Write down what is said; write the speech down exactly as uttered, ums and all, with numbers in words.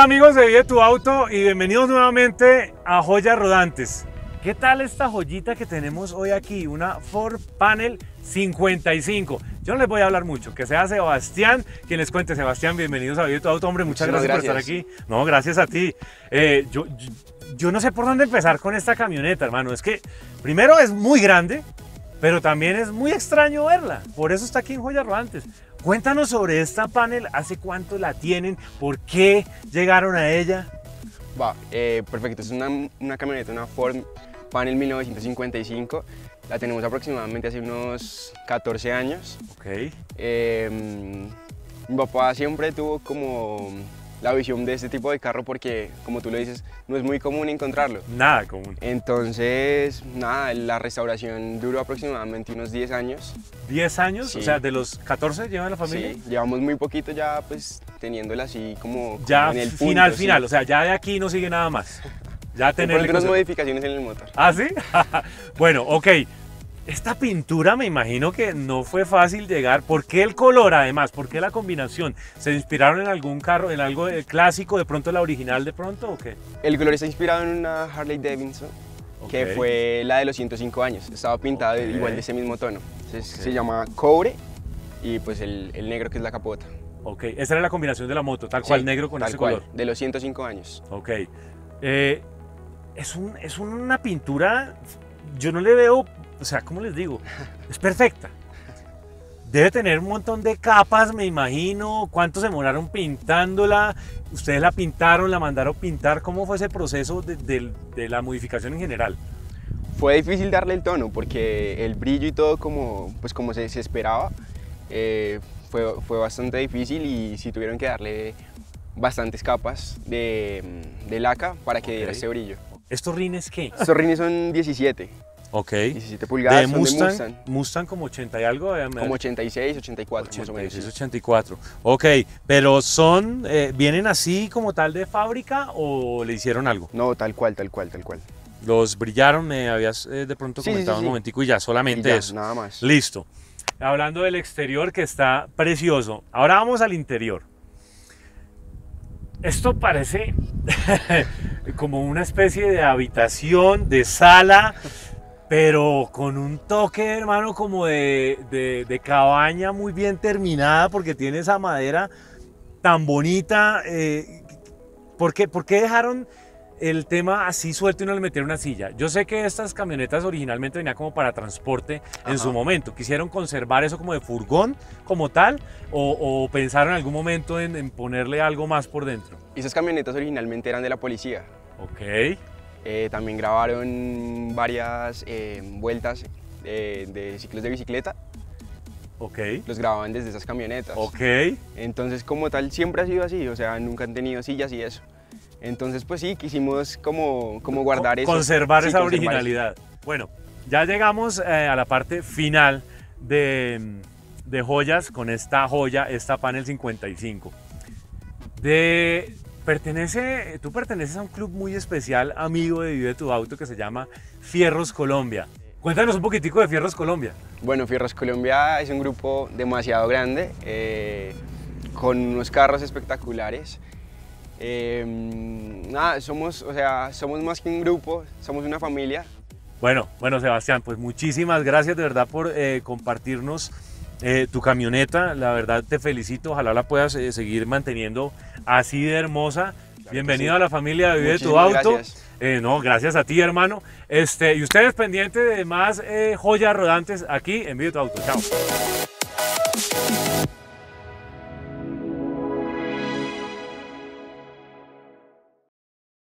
Hola amigos de Vive tu Auto y bienvenidos nuevamente a Joyas Rodantes. ¿Qué tal esta joyita que tenemos hoy aquí? Una Ford Panel cincuenta y cinco. Yo no les voy a hablar mucho, que sea Sebastián quien les cuente. Sebastián, bienvenidos a Vive tu Auto, hombre, muchas gracias, gracias por estar aquí. No, gracias a ti. Eh, yo, yo, yo no sé por dónde empezar con esta camioneta, hermano. Es que primero es muy grande, pero también es muy extraño verla. Por eso está aquí en Joyas Rodantes. Cuéntanos sobre esta Panel, ¿hace cuánto la tienen? ¿Por qué llegaron a ella? Va, eh, perfecto, es una, una camioneta, una Ford Panel mil novecientos cincuenta y cinco. La tenemos aproximadamente hace unos catorce años. Ok. Eh, mi papá siempre tuvo como la visión de este tipo de carro porque, como tú lo dices, no es muy común encontrarlo. Nada común. Entonces, nada, la restauración duró aproximadamente unos diez años. ¿diez años? Sí. O sea, de los catorce llevan la familia. Sí, llevamos muy poquito ya pues teniéndola así como, como Ya en el punto, final, sí. final, o sea, ya de aquí no sigue nada más. Ya tener algunas modificaciones en el motor. ¿Ah, sí? Bueno, ok. Esta pintura me imagino que no fue fácil llegar. ¿Por qué el color además? ¿Por qué la combinación? ¿Se inspiraron en algún carro, en algo clásico, de pronto la original de pronto o qué? El color está inspirado en una Harley Davidson, okay, que fue la de los ciento cinco años. Estaba pintada okay. igual de ese mismo tono. Entonces, okay. Se llama cobre y pues el, el negro que es la capota. Ok, esa era la combinación de la moto, tal cual, sí, negro con tal ese cual, color. De los ciento cinco años. Ok. Eh, es, un, es una pintura, yo no le veo, o sea, ¿cómo les digo? Es perfecta. Debe tener un montón de capas, me imagino. ¿Cuánto se demoraron pintándola? ¿Ustedes la pintaron, la mandaron pintar? ¿Cómo fue ese proceso de, de, de la modificación en general? Fue difícil darle el tono porque el brillo y todo como, pues como se, se esperaba eh, fue, fue bastante difícil y sí tuvieron que darle bastantes capas de, de laca para que okay. diera ese brillo. ¿Estos rines qué? Estos rines son diecisiete. Ok. diecisiete pulgadas, de Mustang, de Mustang. Mustang como ochenta y algo. Como ochenta y seis, ochenta y cuatro ochenta y seis, más o menos. ochenta y cuatro. Ok, pero son, eh, ¿vienen así como tal de fábrica o le hicieron algo? No, tal cual, tal cual, tal cual. Los brillaron, me habías eh, de pronto sí, comentado sí, sí, un momentico y ya, solamente y ya, eso. Nada más. Listo. Hablando del exterior que está precioso, ahora vamos al interior. Esto parece como una especie de habitación, de sala, pero con un toque, hermano, como de, de, de cabaña muy bien terminada, porque tiene esa madera tan bonita. Eh, ¿por qué, ¿Por qué dejaron el tema así suelto y no le metieron una silla? Yo sé que estas camionetas originalmente venían como para transporte en Ajá. su momento. ¿Quisieron conservar eso como de furgón, como tal? ¿O, o pensaron en algún momento en, en ponerle algo más por dentro? Esas camionetas originalmente eran de la policía. Ok. Eh, también grabaron varias eh, vueltas eh, de ciclos de bicicleta. Ok. Los grababan desde esas camionetas. Ok. Entonces, como tal, siempre ha sido así. O sea, nunca han tenido sillas y eso. Entonces, pues sí, quisimos como, como guardar eso. Conservar sí, esa conservar originalidad. eso. Bueno, ya llegamos eh, a la parte final de, de joyas con esta joya, esta Panel cincuenta y cinco. De, pertenece, tú perteneces a un club muy especial, amigo de Vive tu Auto, que se llama Fierros Colombia. Cuéntanos un poquitico de Fierros Colombia. Bueno, Fierros Colombia es un grupo demasiado grande, eh, con unos carros espectaculares. Eh, nada, somos, o sea, somos más que un grupo, somos una familia. Bueno, bueno, Sebastián, pues muchísimas gracias de verdad por eh, compartirnos eh, tu camioneta. La verdad te felicito, ojalá la puedas eh, seguir manteniendo así de hermosa. Claro. Bienvenido sí. a la familia de Vive tu Auto. Eh, no, gracias a ti, hermano. Este, y ustedes pendientes de más eh, joyas rodantes aquí en Vive tu Auto. Chao.